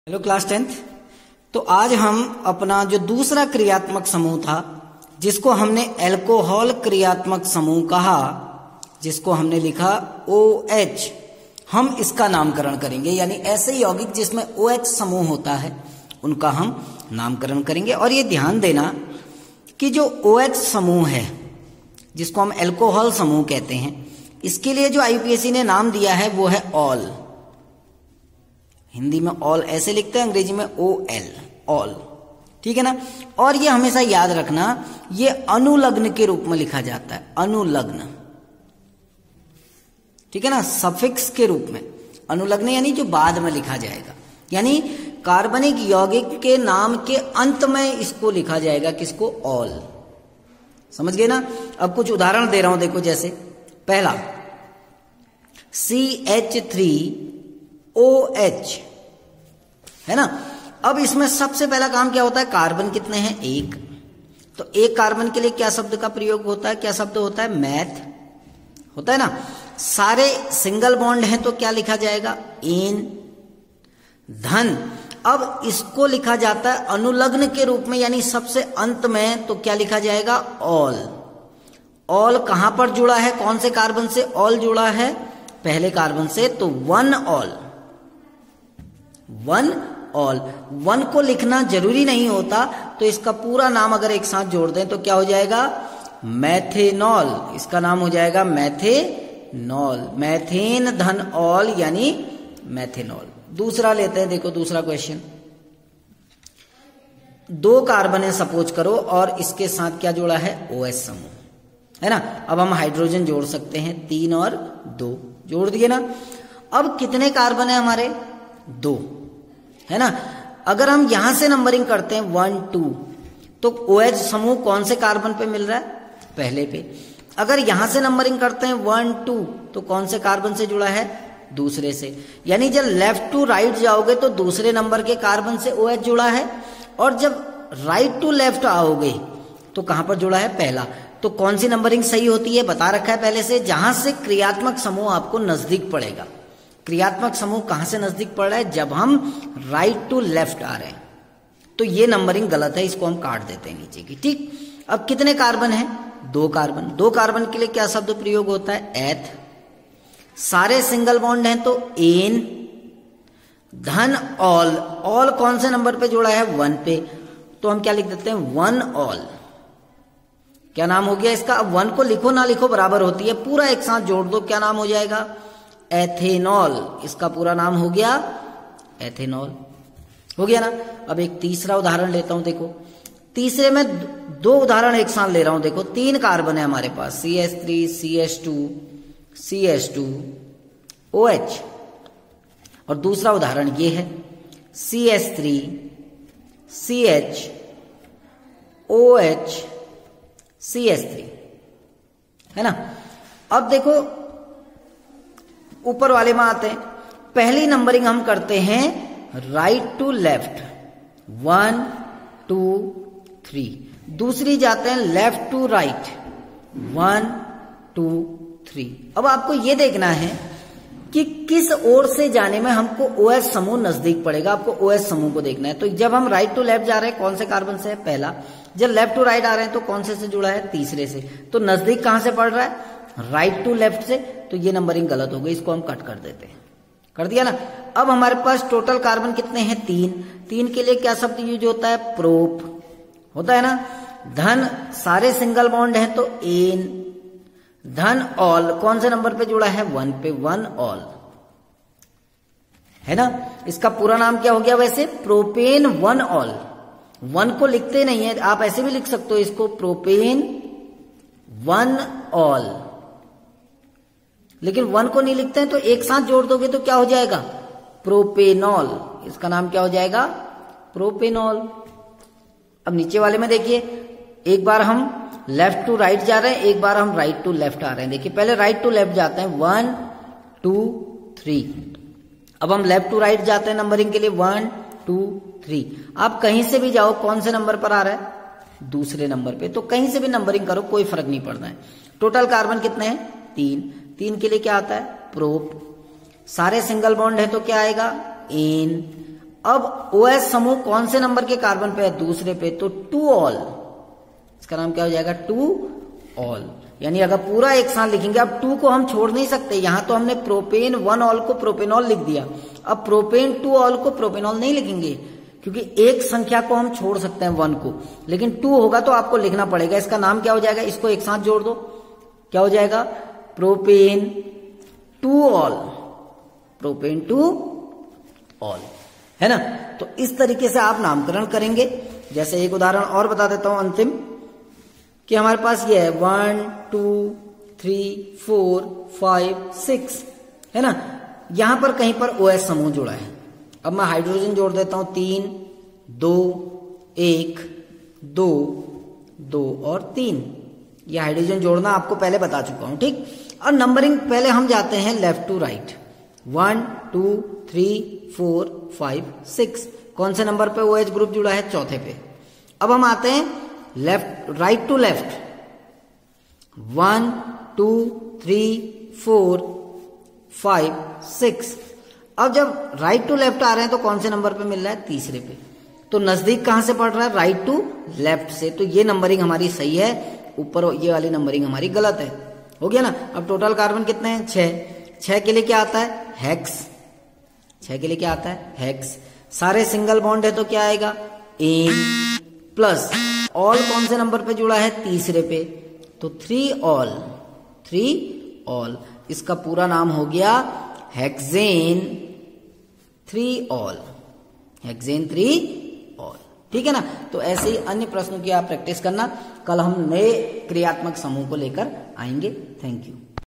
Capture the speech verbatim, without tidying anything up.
Hello class tenth. तो आज हम अपना जो दूसरा क्रियात्मक समूह था जिसको हमने एल्कोहल क्रियात्मक समूह कहा, जिसको हमने लिखा ओ एच, हम इसका नामकरण करेंगे। यानी ऐसे यौगिक जिसमें ओ एच समूह होता है उनका हम नामकरण करेंगे। और ये ध्यान देना कि जो ओ एच समूह है जिसको हम एल्कोहल समूह कहते हैं, इसके लिए जो आईयूपीएसी ने नाम दिया है वो है ऑल। हिंदी में ऑल ऐसे लिखते हैं, अंग्रेजी में ओ एल, ऑल। ठीक है ना। और ये हमेशा याद रखना, ये अनुलग्न के रूप में लिखा जाता है, अनुलग्न। ठीक है ना, सफिक्स के रूप में अनुलग्न, यानी जो बाद में लिखा जाएगा। यानी कार्बनिक यौगिक के नाम के अंत में इसको लिखा जाएगा, किसको? ऑल। समझ गए ना। अब कुछ उदाहरण दे रहा हूं, देखो। जैसे पहला C H three O H है ना। अब इसमें सबसे पहला काम क्या होता है? कार्बन कितने हैं? एक। तो एक कार्बन के लिए क्या शब्द का प्रयोग होता है? क्या शब्द होता है? मैथ होता है ना। सारे सिंगल बॉन्ड हैं तो क्या लिखा जाएगा? एन। धन, अब इसको लिखा जाता है अनुलग्न के रूप में, यानी सबसे अंत में, तो क्या लिखा जाएगा? ऑल। ऑल कहां पर जुड़ा है? कौन से कार्बन से ऑल जुड़ा है? पहले कार्बन से, तो one ol. One ol. One को लिखना जरूरी नहीं होता, तो इसका पूरा नाम अगर एक साथ जोड़ दें तो क्या हो जाएगा? मैथेनॉल। इसका नाम हो जाएगा मैथेनॉल। मैथेन धन ऑल यानी मैथेनॉल। दूसरा लेते हैं, देखो दूसरा क्वेश्चन। दो कार्बन है सपोज करो, और इसके साथ क्या जोड़ा है? ओएच समूह है ना। अब हम हाइड्रोजन जोड़ सकते हैं, तीन और दो जोड़ दिए ना। अब कितने कार्बन है हमारे? दो है ना। अगर हम यहां से नंबरिंग करते हैं वन टू, तो OH समूह कौन से कार्बन पे मिल रहा है? पहले पे। अगर यहां से नंबरिंग करते हैं वन टू, तो कौन से कार्बन से जुड़ा है? दूसरे से। यानी जब लेफ्ट टू राइट जाओगे तो दूसरे नंबर के कार्बन से OH जुड़ा है, और जब राइट टू लेफ्ट आओगे तो कहां पर जुड़ा है? पहला। तो कौन सी नंबरिंग सही होती है? बता रखा है पहले से, जहां से क्रियात्मक समूह आपको नजदीक पड़ेगा। क्रियात्मक समूह कहां से नजदीक पड़ रहा है? जब हम राइट टू लेफ्ट आ रहे हैं। तो ये नंबरिंग गलत है, इसको हम काट देते हैं नीचे की। ठीक। अब कितने कार्बन है? दो कार्बन। दो कार्बन के लिए क्या शब्द प्रयोग होता है? एथ। सारे सिंगल बॉन्ड हैं तो एन। धन ऑल। ऑल कौन से नंबर पे जोड़ा है? वन पे। तो हम क्या लिख देते हैं? One ol. क्या नाम हो गया इसका? अब वन को लिखो ना लिखो बराबर होती है, पूरा एक साथ जोड़ दो, क्या नाम हो जाएगा? एथेनॉल। इसका पूरा नाम हो गया एथेनॉल। हो गया ना। अब एक तीसरा उदाहरण लेता हूं, देखो। तीसरे में दो उदाहरण एक साथ ले रहा हूं, देखो। तीन कार्बन है हमारे पास, C H three, C H two, C H two, O H. और दूसरा उदाहरण ये है, C H three, C H, O H, C H three है ना। अब देखो ऊपर वाले में आते हैं। पहली नंबरिंग हम करते हैं right to left, one two three. दूसरी जाते हैं left to right, one two three. अब आपको यह देखना है कि किस ओर से जाने में हमको OH समूह नजदीक पड़ेगा। आपको OH समूह को देखना है। तो जब हम राइट टू लेफ्ट जा रहे हैं, कौन से कार्बन से है? पहला। जब लेफ्ट टू राइट आ रहे हैं तो कौन से से जुड़ा है? तीसरे से। तो नजदीक कहां से पड़ रहा है? राइट टू लेफ्ट से। तो ये नंबरिंग गलत हो गई, इसको हम कट कर देते हैं। कर दिया ना। अब हमारे पास टोटल कार्बन कितने हैं? तीन। तीन के लिए क्या शब्द यूज होता है? प्रोप होता है ना। धन, सारे सिंगल बॉन्ड हैं तो एन। धन ऑल कौन से नंबर पे जुड़ा है? वन पे, वन ऑल है ना। इसका पूरा नाम क्या हो गया वैसे? Propane one ol. वन को लिखते नहीं है, आप ऐसे भी लिख सकते हो इसको, प्रोपेन वन ऑल। लेकिन वन को नहीं लिखते हैं तो एक साथ जोड़ दोगे तो क्या हो जाएगा? प्रोपेनॉल। इसका नाम क्या हो जाएगा? प्रोपेनॉल। अब नीचे वाले में देखिए, एक बार हम लेफ्ट टू राइट जा रहे हैं, एक बार हम राइट टू लेफ्ट आ रहे हैं। देखिए पहले राइट टू लेफ्ट जाते हैं, वन टू थ्री। अब हम लेफ्ट टू राइट जाते हैं नंबरिंग के लिए, वन टू थ्री। आप कहीं से भी जाओ, कौन से नंबर पर आ रहा है? दूसरे नंबर पे। तो कहीं से भी नंबरिंग करो, कोई फर्क नहीं पड़ता है। टोटल कार्बन कितने हैं? तीन। तीन के लिए क्या आता है? प्रोप। सारे सिंगल बॉन्ड है तो क्या आएगा? एन। अब OH समूह कौन से नंबर के कार्बन पे है? दूसरे पे, तो टू ऑल, इसका नाम क्या हो जाएगा? Two ol. यानी अगर पूरा एक साथ लिखेंगे, अब टू को हम छोड़ नहीं सकते, यहां तो हमने प्रोपेन वन ऑल को प्रोपेनॉल लिख दिया, अब प्रोपेन टू ऑल को प्रोपेनॉल नहीं लिखेंगे, क्योंकि एक संख्या को हम छोड़ सकते हैं वन को, लेकिन टू होगा तो आपको लिखना पड़ेगा। इसका नाम क्या हो जाएगा? इसको एक साथ जोड़ दो, क्या हो जाएगा? Propane two ol, propane two ol, है ना। तो इस तरीके से आप नामकरण करेंगे। जैसे एक उदाहरण और बता देता हूं अंतिम, कि हमारे पास ये है one two three four five six, है ना। यहां पर कहीं पर OH समूह जुड़ा है। अब मैं हाइड्रोजन जोड़ देता हूं, तीन, दो, एक, दो, दो और तीन। ये हाइड्रोजन जोड़ना आपको पहले बता चुका हूं, ठीक। और नंबरिंग पहले हम जाते हैं left to right, one two three four five six. कौन से नंबर पे OH ग्रुप जुड़ा है? चौथे पे। अब हम आते हैं left right to left, one two three four five six. अब जब राइट टू लेफ्ट आ रहे हैं तो कौन से नंबर पे मिल रहा है? तीसरे पे। तो नजदीक कहां से पड़ रहा है? राइट टू लेफ्ट से। तो ये नंबरिंग हमारी सही है, ऊपर ये वाली नंबरिंग हमारी गलत है। हो गया ना। अब टोटल कार्बन कितने हैं? छह। छह के लिए क्या आता है? हेक्स। छह के लिए क्या आता है? हेक्स। सारे सिंगल बॉन्ड है तो क्या आएगा? एन प्लस ऑल कौन से नंबर पे जुड़ा है? तीसरे पे, तो थ्री ऑल, थ्री ऑल। इसका पूरा नाम हो गया hexane three ol, hexane three ol, ठीक है ना। तो ऐसे ही अन्य प्रश्नों की आप प्रैक्टिस करना। कल हम नए क्रियात्मक समूह को लेकर आएंगे। Thank you.